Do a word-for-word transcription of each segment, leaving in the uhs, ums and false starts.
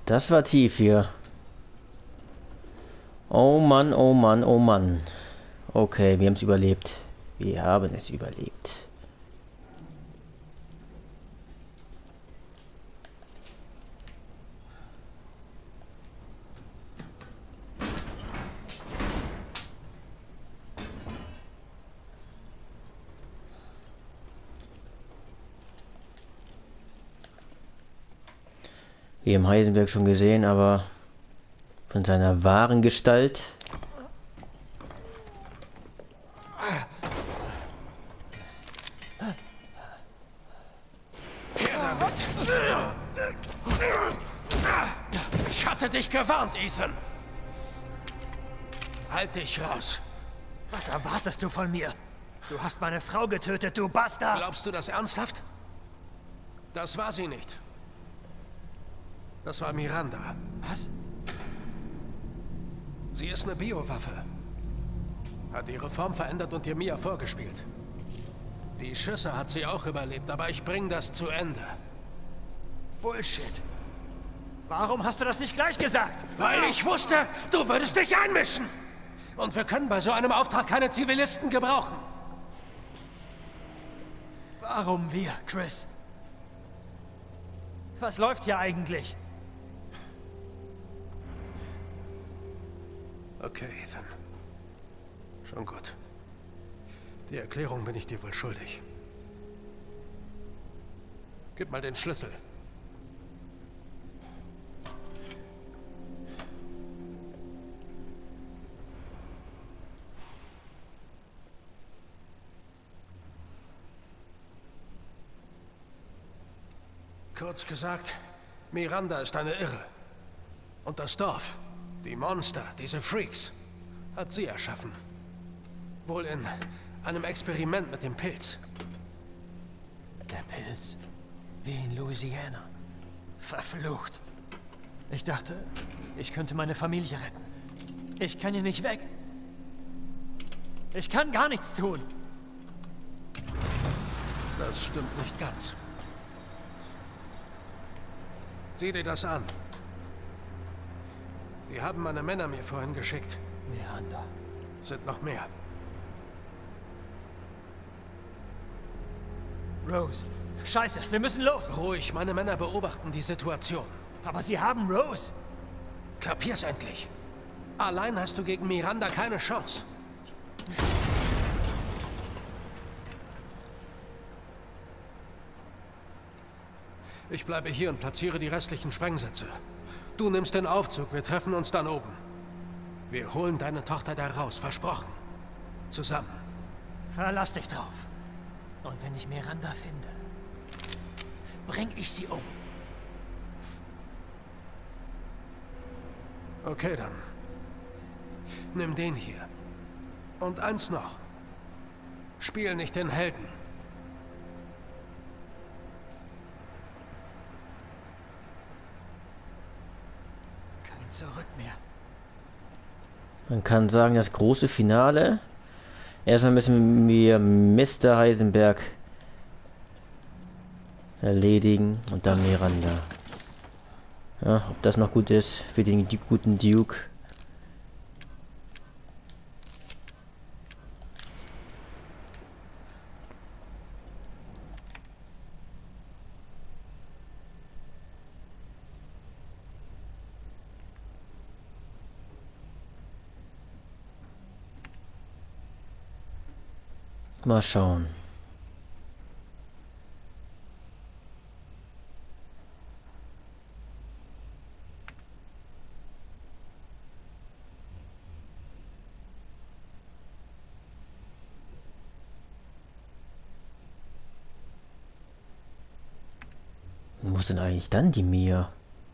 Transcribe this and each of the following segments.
Das war tief hier. Oh Mann, oh Mann, oh Mann. Okay, wir haben es überlebt. Wir haben es überlebt. Wie im Heisenberg schon gesehen, aber von seiner wahren Gestalt. Ich hatte dich gewarnt, Ethan. Halt dich raus. Was erwartest du von mir? Du hast meine Frau getötet, du Bastard! Glaubst du das ernsthaft? Das war sie nicht. Das war Miranda. Was? Sie ist eine Biowaffe. Hat ihre Form verändert und dir Mia vorgespielt. Die Schüsse hat sie auch überlebt, aber ich bring das zu Ende. Bullshit. Warum hast du das nicht gleich gesagt? Weil ich wusste, du würdest dich einmischen. Und wir können bei so einem Auftrag keine Zivilisten gebrauchen. Warum wir, Chris? Was läuft hier eigentlich? Okay, Ethan. Schon gut. Die Erklärung bin ich dir wohl schuldig. Gib mal den Schlüssel. Kurz gesagt, Miranda ist eine Irre. Und das Dorf, die Monster, diese Freaks, hat sie erschaffen. Wohl in einem Experiment mit dem Pilz. Der Pilz. Wie in Louisiana. Verflucht. Ich dachte, ich könnte meine Familie retten. Ich kann hier nicht weg. Ich kann gar nichts tun. Das stimmt nicht ganz. Sieh dir das an. Die haben meine Männer mir vorhin geschickt. Miranda. Sind noch mehr. Rose. Scheiße, wir müssen los. Ruhig, meine Männer beobachten die Situation. Aber sie haben Rose. Kapier's endlich. Allein hast du gegen Miranda keine Chance. Ich bleibe hier und platziere die restlichen Sprengsätze. Du nimmst den Aufzug, wir treffen uns dann oben. Wir holen deine Tochter da raus, versprochen. Zusammen. Verlass dich drauf. Und wenn ich Miranda finde, bring ich sie um. Okay, dann. Nimm den hier. Und eins noch. Spiel nicht den Helden. Kein Zurück mehr. Man kann sagen, das große Finale. Erstmal müssen wir Mister Heisenberg erledigen und dann Miranda. Ja, ob das noch gut ist für den guten Duke. Mal schauen. Wo ist denn eigentlich dann die Mia?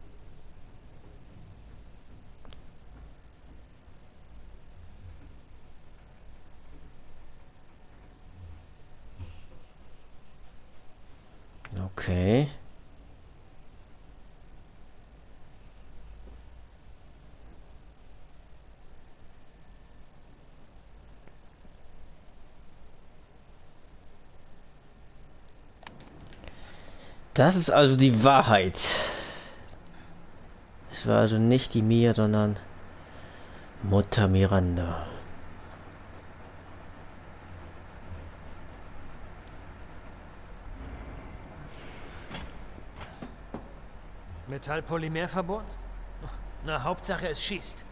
Okay. Das ist also die Wahrheit. Es war also nicht die Mia, sondern Mutter Miranda. Metallpolymerverbund? Na, Hauptsache es schießt.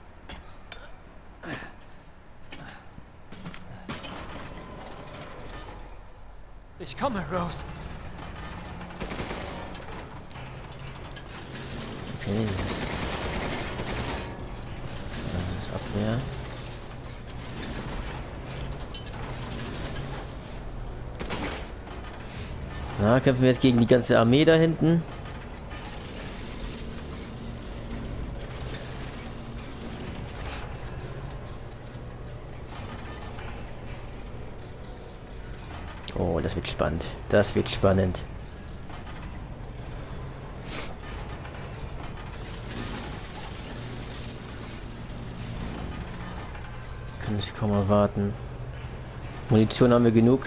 Ich komme, Rose. Okay, das ist Abwehr. Na, kämpfen wir jetzt gegen die ganze Armee da hinten. Oh, das wird spannend. Das wird spannend. Kann ich kaum erwarten. Munition haben wir genug.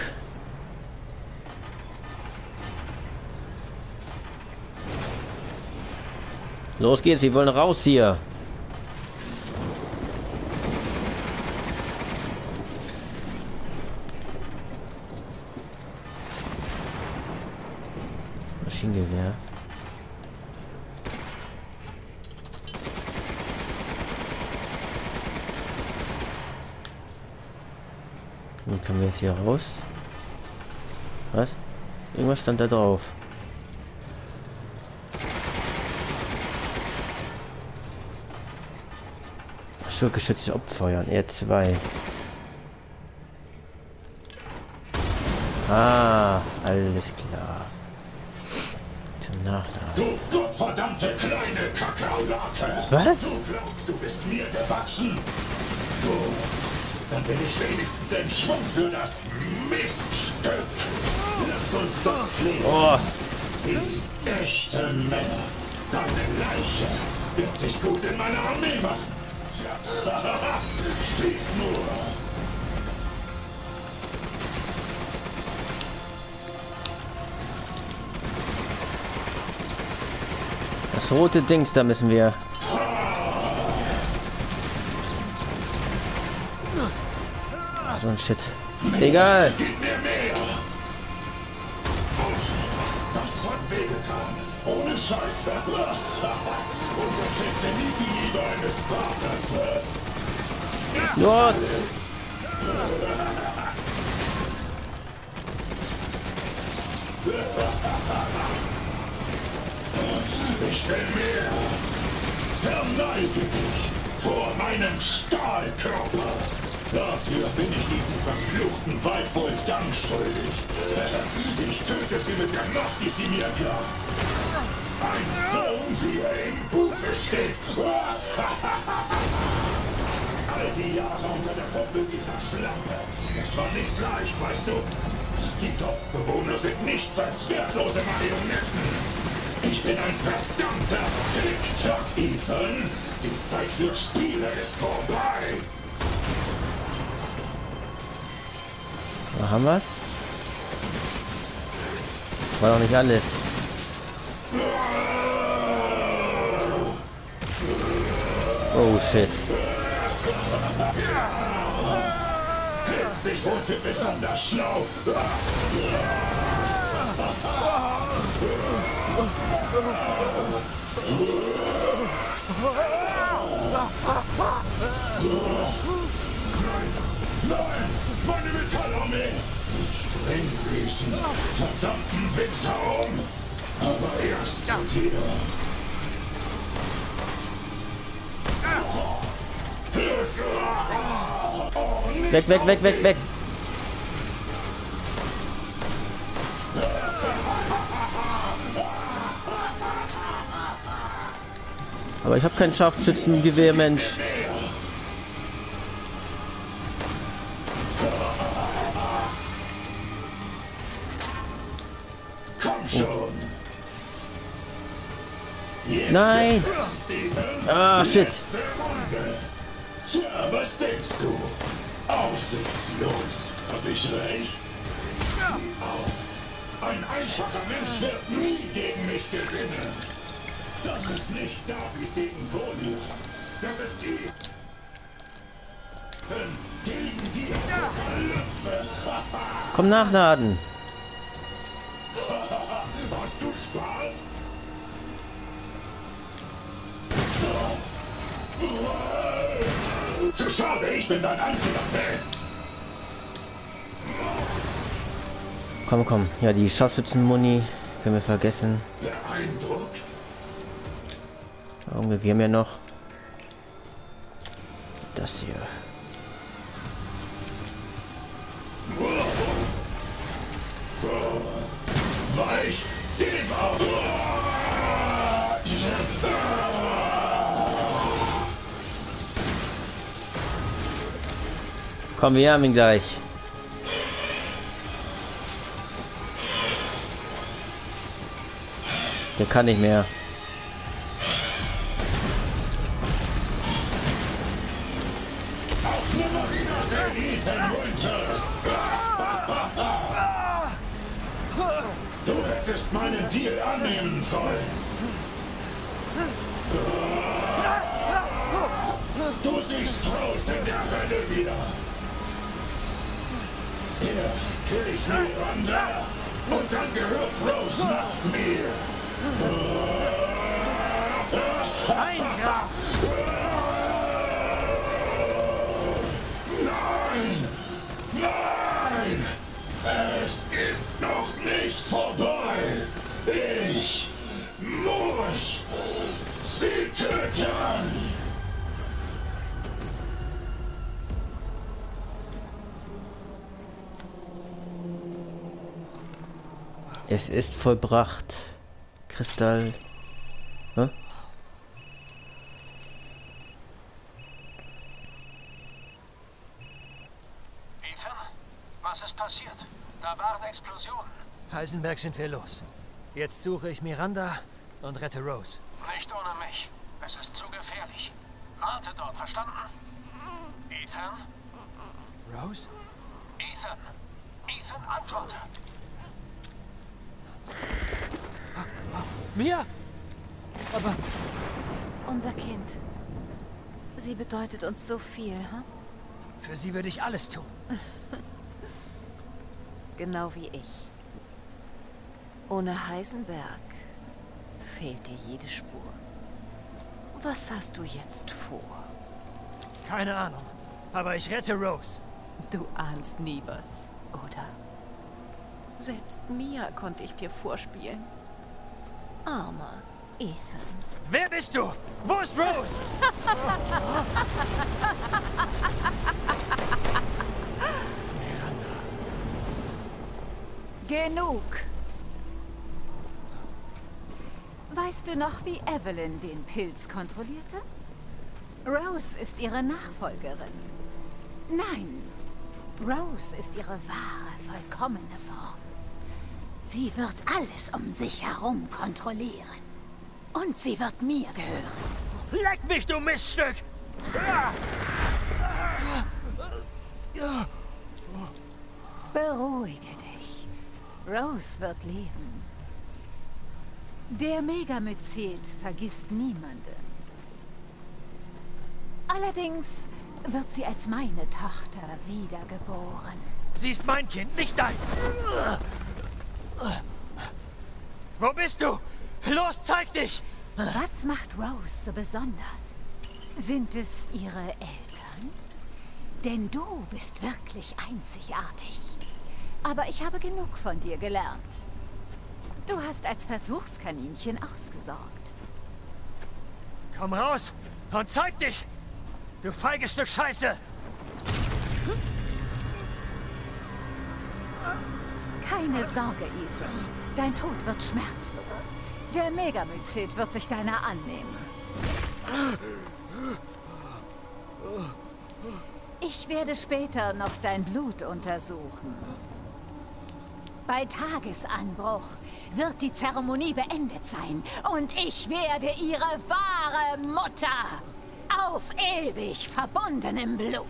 Los geht's, wir wollen raus hier. Maschinengewehr. Dann können wir jetzt hier raus. Was? Irgendwas stand da drauf. So, geschütztes Abfeuern. R zwei. Ah, alles klar. Zum Nachladen. Du gottverdammte kleine Kakaolake! Was? Du glaubst, du bist mir gewachsen? Gut, dann bin ich wenigstens in Schwung für das Miststück. Lass uns das klären. Oh. Die echten Männer. Deine Leiche wird sich gut in meiner Armee machen. Schieß nur! Das rote Dings, da müssen wir. Ah, so ein Shit. Egal. Gib mir mehr! Das hat wehgetan. Ohne Scheiße. Unterschätze nie die Liebe eines Vaters. Nur. Ich will mehr. Verneige dich vor meinem Stahlkörper. Dafür bin ich diesem verfluchten Weib wohl Dank schuldig. Ich töte sie mit der Macht, die sie mir gab. Ein Sohn, wie er im Buche steht. All die Jahre unter der Fummel dieser Schlampe. Es war nicht leicht, weißt du. Die Dorfbewohner sind nichts als wertlose Marionetten. Ich bin ein verdammter Tick-Tock, Ethan. Die Zeit für Spiele ist vorbei. Da haben wir's. War doch nicht alles. Oh shit. Hältst dich wohl für besonders schlau. Nein, nein, meine Metallarmee! Ich bring diesen verdammten Winter um. Aber erst zu dir. Weg, weg, weg, weg, weg. Aber ich habe kein Scharfschützengewehr, Mensch. Komm schon. Jetzt Nein. Ah, shit. Tja, was denkst du? Aussichtslos. Hab ich recht? Auch. Ein einfacher Mensch wird nie gegen mich gewinnen. Das ist nicht David gegen Goliath. Das ist die gegen die Apokalypse. Komm nachladen. Hast du Spaß? Zu schade, ich bin dein einziger Fan. Komm, komm. Ja, die Scharfschützenmuni können wir vergessen. Beeindruckt. Irgendwie, wir haben ja noch das hier. Weich dem ab. Komm, wir haben ihn gleich. Der kann nicht mehr. Du hättest meinen Deal annehmen sollen. Du siehst Rose in der Hölle wieder. Erst kill ich Miranda und dann gehört Rose nach mir. Nein! Nein! Nein! Es ist noch nicht vorbei! Ich muss sie töten! Es ist vollbracht. Kristall. Hä? Ethan, was ist passiert? Da waren Explosionen. Heisenberg sind wir los. Jetzt suche ich Miranda und rette Rose. Nicht ohne mich. Es ist zu gefährlich. Warte dort, verstanden? Ethan? Rose? Ethan? Ethan, antworte! Mia? Aber... Unser Kind. Sie bedeutet uns so viel, hm? Für sie würde ich alles tun. Genau wie ich. Ohne Heisenberg fehlt dir jede Spur. Was hast du jetzt vor? Keine Ahnung. Aber ich rette Rose. Du ahnst nie was, oder? Selbst Mia konnte ich dir vorspielen. Armer Ethan. Wer bist du? Wo ist Rose? Genug! Weißt du noch, wie Evelyn den Pilz kontrollierte? Rose ist ihre Nachfolgerin. Nein, Rose ist ihre wahre, vollkommene Form. Sie wird alles um sich herum kontrollieren. Und sie wird mir gehören. Leck mich, du Miststück! Beruhige dich. Rose wird leben. Der Megamycet vergisst niemanden. Allerdings wird sie als meine Tochter wiedergeboren. Sie ist mein Kind, nicht deins! Wo bist du? Los, zeig dich! Was macht Rose so besonders? Sind es ihre Eltern? Denn du bist wirklich einzigartig. Aber ich habe genug von dir gelernt. Du hast als Versuchskaninchen ausgesorgt. Komm raus und zeig dich! Du feiges Stück Scheiße! Keine Sorge, Ethan. Dein Tod wird schmerzlos. Der Megamycet wird sich deiner annehmen. Ich werde später noch dein Blut untersuchen. Bei Tagesanbruch wird die Zeremonie beendet sein und ich werde ihre wahre Mutter auf ewig verbunden im Blut.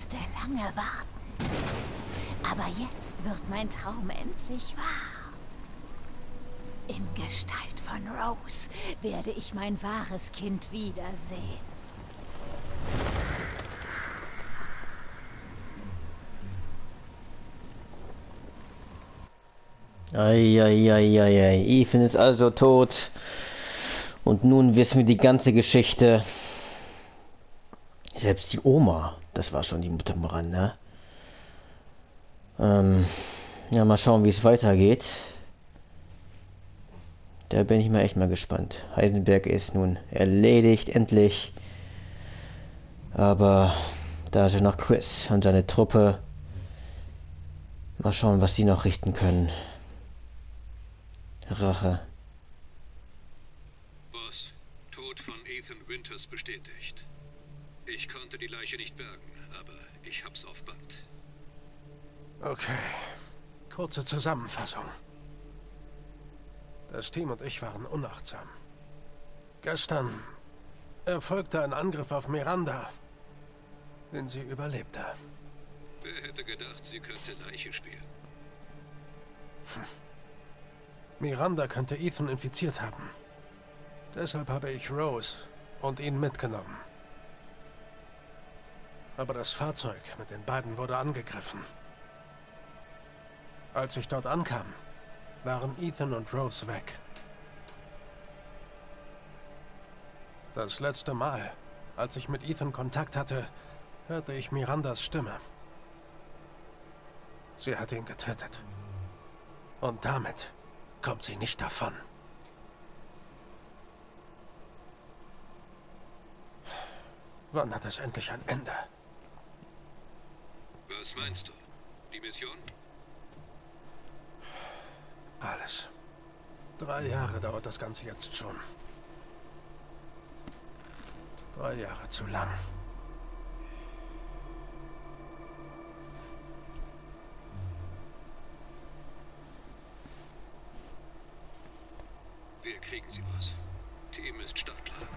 musste lange warten. Aber jetzt wird mein Traum endlich wahr. In Gestalt von Rose werde ich mein wahres Kind wiedersehen. Eieieiei, Ethan ist also tot. Und nun wissen wir die ganze Geschichte. Selbst die Oma, das war schon die Mutter Miranda. Ähm, ja, mal schauen, wie es weitergeht. Da bin ich mal echt mal gespannt. Heisenberg ist nun erledigt, endlich. Aber da ist ja noch Chris und seine Truppe. Mal schauen, was die noch richten können. Rache. Boss, Tod von Ethan Winters bestätigt. Ich konnte die Leiche nicht bergen, aber ich hab's auf Band. Okay. Kurze Zusammenfassung. Das Team und ich waren unachtsam. Gestern erfolgte ein Angriff auf Miranda, den sie überlebte. Wer hätte gedacht, sie könnte Leiche spielen? Hm. Miranda könnte Ethan infiziert haben. Deshalb habe ich Rose und ihn mitgenommen. Aber das Fahrzeug mit den beiden wurde angegriffen. Als ich dort ankam, waren Ethan und Rose weg. Das letzte Mal, als ich mit Ethan Kontakt hatte, hörte ich Mirandas Stimme. Sie hat ihn getötet. Und damit kommt sie nicht davon. Wann hat es endlich ein Ende? Was meinst du? Die Mission? Alles. Drei Jahre dauert das Ganze jetzt schon. Drei Jahre zu lang. Wir kriegen sie, Boss. Team ist startklar.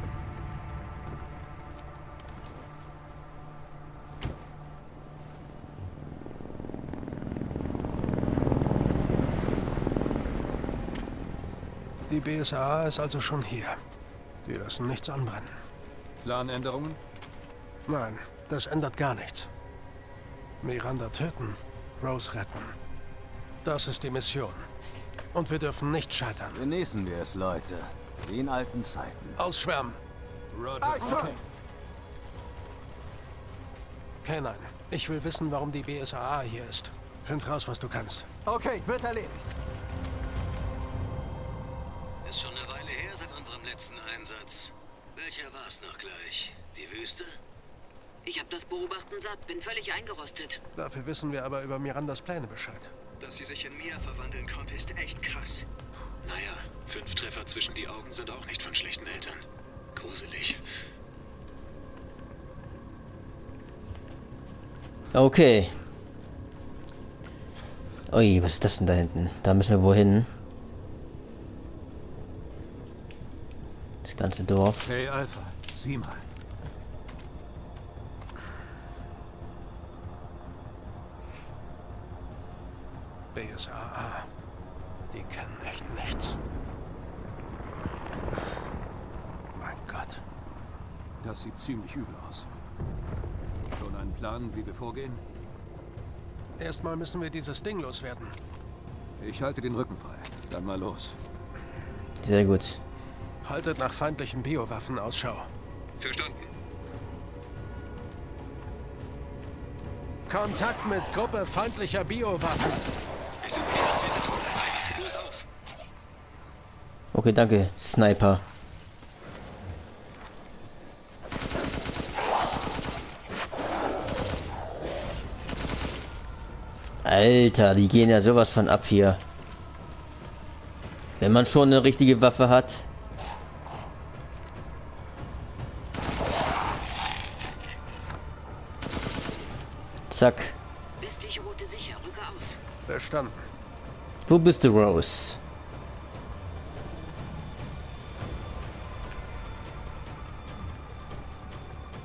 Die B S A A ist also schon hier. Die lassen nichts anbrennen. Planänderungen? Nein, das ändert gar nichts. Miranda töten, Rose retten. Das ist die Mission. Und wir dürfen nicht scheitern. Genießen wir es, Leute. Wie in alten Zeiten. Ausschwärmen. Roger. Okay. K neun, ich will wissen, warum die B S A A hier ist. Find raus, was du kannst. Okay, wird erledigt. Ist schon eine Weile her seit unserem letzten Einsatz. Welcher war's noch gleich? Die Wüste? Ich hab das Beobachten satt, bin völlig eingerostet. Dafür wissen wir aber über Mirandas Pläne Bescheid. Dass sie sich in Mia verwandeln konnte, ist echt krass. Naja, fünf Treffer zwischen die Augen sind auch nicht von schlechten Eltern. Gruselig. Okay. Ui, was ist das denn da hinten? Da müssen wir wohin? Das ganze Dorf. Hey Alpha, sieh mal. B S A A. Die kennen echt nichts. Mein Gott. Das sieht ziemlich übel aus. Schon einen Plan, wie wir vorgehen? Erstmal müssen wir dieses Ding loswerden. Ich halte den Rücken frei. Dann mal los. Sehr gut. Haltet nach feindlichen Biowaffen Ausschau. Verstanden. Kontakt mit Gruppe feindlicher Biowaffen. Ich suche die als Winter. Kurs auf. Okay, danke, Sniper. Alter, die gehen ja sowas von ab hier. Wenn man schon eine richtige Waffe hat. Zack. Bist dich Route sicher, rücke aus. Verstanden. Wo bist du, Rose?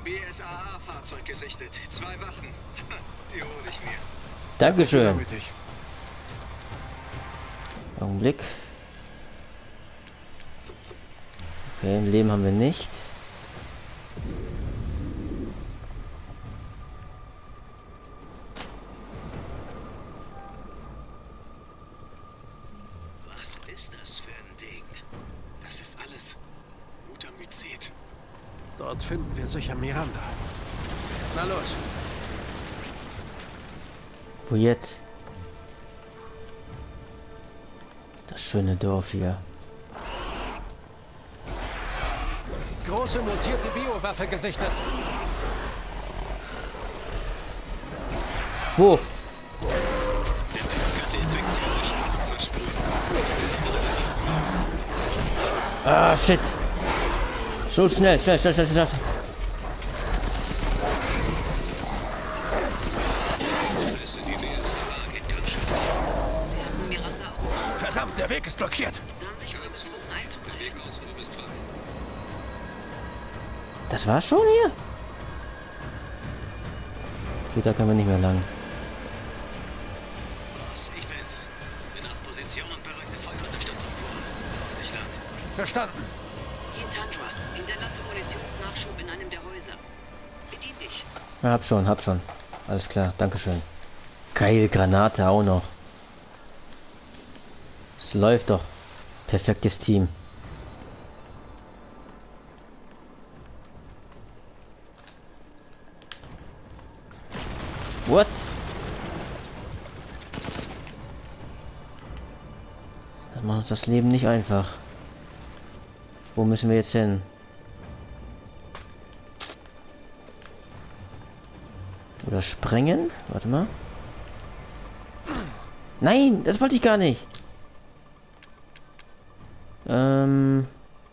B S A A-Fahrzeug gesichtet. Zwei Wachen. Die hole ich mir. Dankeschön. Mutig. Augenblick. Okay, im Leben haben wir nicht. Was ist das für ein Ding? Das ist alles Mutamycet. Dort finden wir sicher Miranda. Na los. Wo jetzt? Das schöne Dorf hier. Große mutierte Biowaffe gesichtet. Wo? Der Pilz könnte infektiöse Strahlung versprühen. Ah, shit. So schnell, schnell, schnell, schnell, schnell. Sie hatten Miranda auch. Verdammt, der Weg ist blockiert. Sahen sich wohl gezwungen einzugreifen. Das war's schon hier? Okay, da können wir nicht mehr lang. Ich bin's. Bin auf Position und bereite Feuerunterstützung vor. Nicht lang. Verstanden. Hier Tundra. Hinterlasse Munitionsnachschub in einem der Häuser. Bedien dich. Ja, hab schon, hab schon. Alles klar, dankeschön. Geil, Granate auch noch. Es läuft doch. Perfektes Team. What? Das macht uns das Leben nicht einfach. Wo müssen wir jetzt hin? Oder sprengen? Warte mal. Nein, das wollte ich gar nicht. Ähm.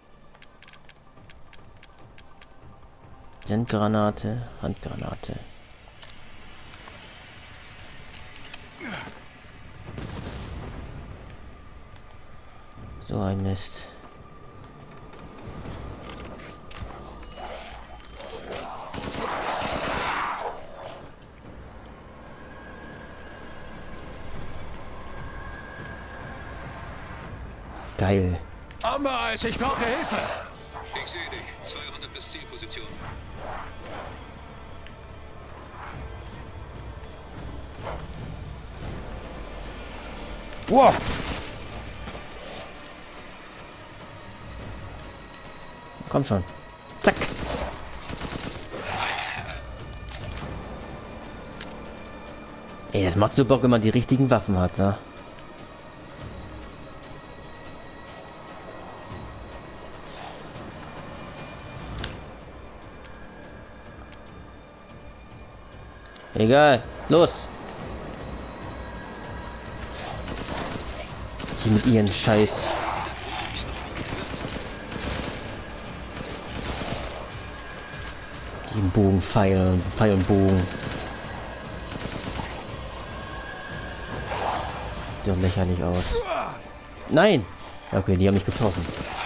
Handgranate, Handgranate. So ein Mist. Geil. Amber, ich brauche Hilfe. Ich sehe dich. zweihundert bis Zielposition. Wow. Komm schon. Zack. Ey, das macht so Bock, wenn man die richtigen Waffen hat, wa? Egal, los! Die mit ihren Scheiß. Die im Bogen Pfeil, Pfeil und Bogen. Sieht doch lächerlich aus. Nein! Okay, die haben mich getroffen.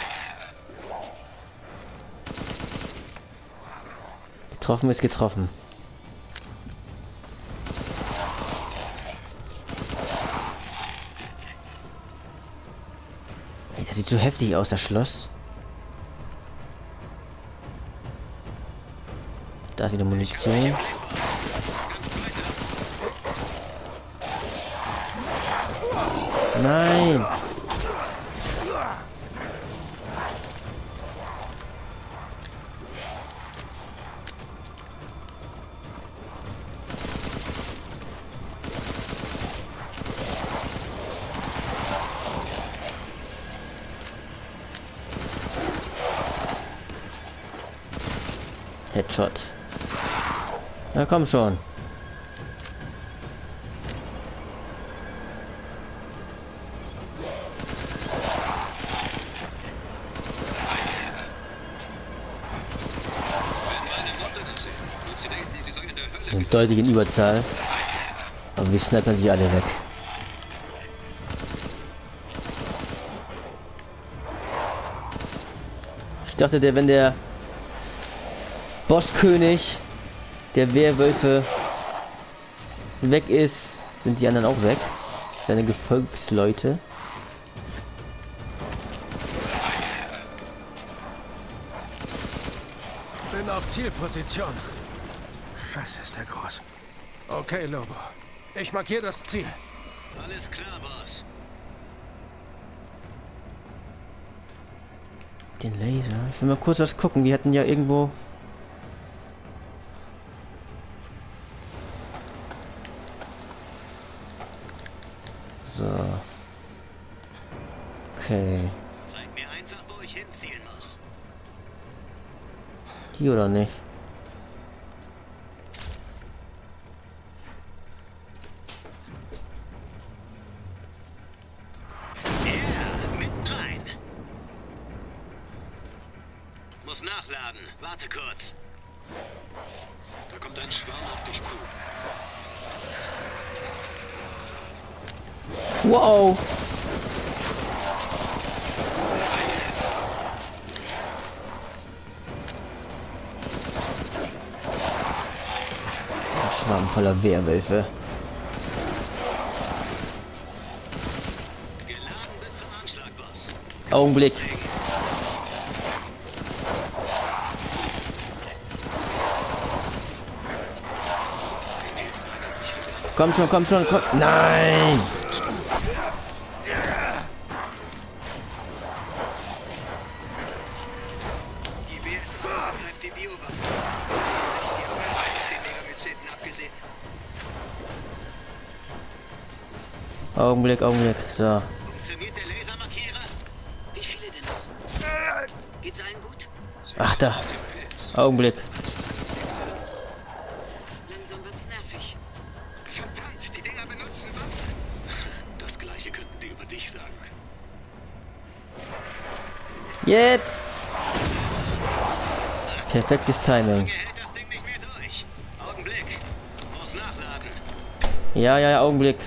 Getroffen ist getroffen. Ey, das sieht so heftig aus, das Schloss. Da ist wieder Munition. Nein! Headshot. Na komm schon. Sind deutlich in Überzahl. Aber wir snappen sie alle weg. Ich dachte, der, wenn der Bosskönig der Werwölfe weg ist, sind die anderen auch weg. Seine Gefolgsleute. Bin auf Zielposition. Scheiße, ist der groß. Okay, Lobo. Ich markiere das Ziel. Alles klar, Boss. Den Laser. Ich will mal kurz was gucken. Die hatten ja irgendwo... So. Okay. Zeig mir einfach, wo ich hinzielen muss. Die oder nicht? Ja, mitten rein. Muss nachladen. Warte kurz. Da kommt ein Schwarm auf dich zu. Wow! Der Schwarm voller Werwölfe. Geladen bis zum Anschlag, Boss. Augenblick. Komm schon, komm schon, komm. Nein! Die B S A greift die Biowaffe. Nicht recht, die Ameisen auf den Megamyceten abgesehen. Augenblick, Augenblick. So. Funktioniert der Lasermarkierer? Wie viele denn noch? Geht's allen gut? Ach da. Augenblick. Langsam wird's nervig. Verdammt, die Dinger benutzen Waffen. Das gleiche könnten die über dich sagen. Jetzt! Perfektes Timing. Lange hält das Ding nicht mehr durch. Augenblick. Muss nachladen. Ja, ja, ja, Augenblick.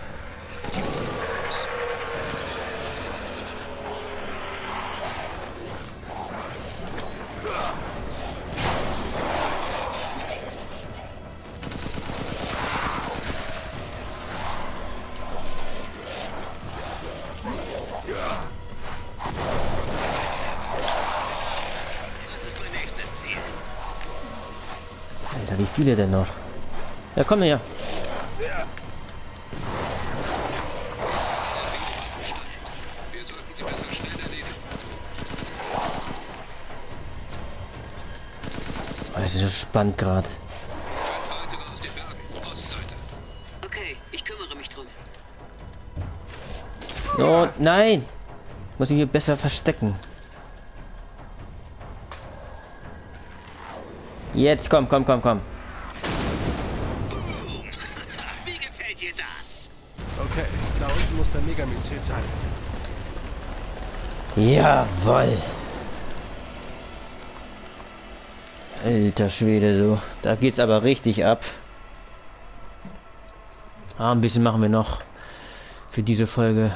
Was ist mein nächstes Ziel? Alter, wie viele denn noch? Ja, komm her. Wir sollten sie besser schnell erledigen. Oh, das ist so spannend gerade. Fünf weitere aus den Bergen. Ostseite. Okay, ich kümmere mich drum. Oh, nein! Muss ich hier besser verstecken. Jetzt, komm, komm, komm, komm. Boom. Wie gefällt dir das? Okay, da unten muss der Megamycet sein. Jawoll. Alter Schwede, so. Da geht's aber richtig ab. Ah, ein bisschen machen wir noch für diese Folge.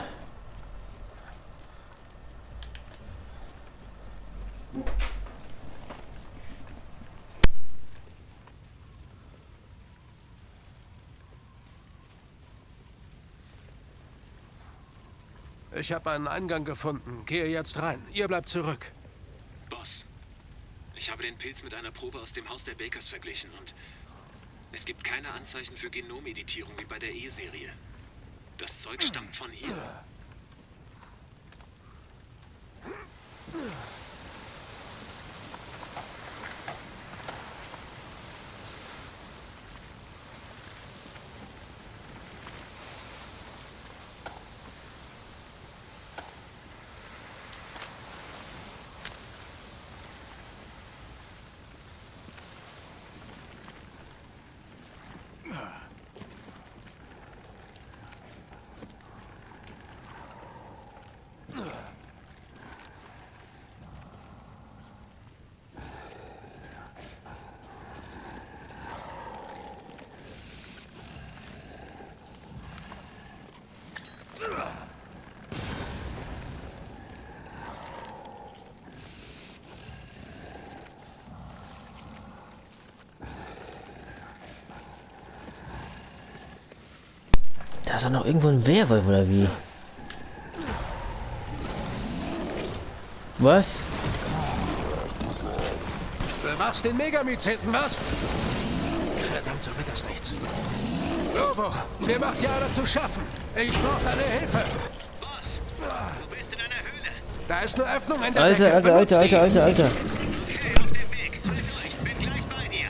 Ich habe einen Eingang gefunden. Gehe jetzt rein. Ihr bleibt zurück. Boss, ich habe den Pilz mit einer Probe aus dem Haus der Bakers verglichen und es gibt keine Anzeichen für Genomeditierung wie bei der E-Serie. Das Zeug stammt von hier. Da ist doch noch irgendwo ein Werwolf oder wie? Was? Du machst den Megamyceten, was? Verdammt, so wird das nichts. Lobo, mir macht ja alle zu schaffen. Ich brauche deine Hilfe. Boss, du bist in einer Höhle. Da ist eine Öffnung in der Alter, Decke. Alter, Benutzt Alter, Alter, Alter, Alter. Okay, auf dem Weg. Halt durch, bin gleich bei dir.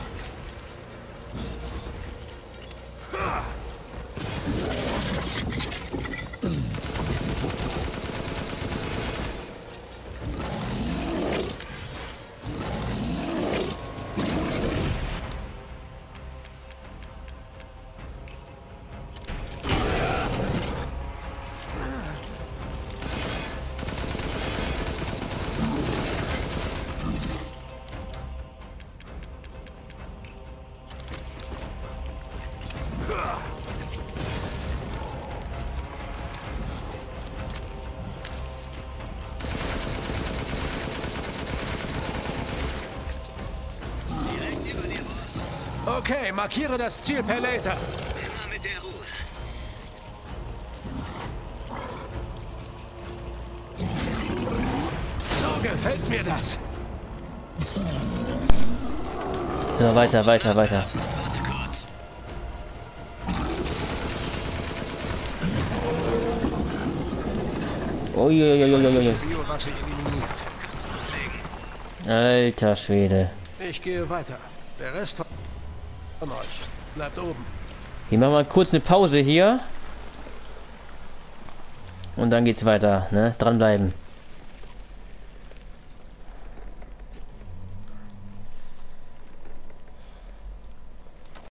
Okay, markiere das Ziel per Laser. Immer mit der Ruhe. So gefällt mir das. So, weiter, weiter, weiter. Warte kurz. Uiuiuiuiui. Biomasse eliminiert. Kannst loslegen. Alter Schwede. Ich gehe weiter. Der Rest von euch bleibt oben. Wir machen mal kurz eine Pause hier. Und dann geht's weiter, ne? Dranbleiben.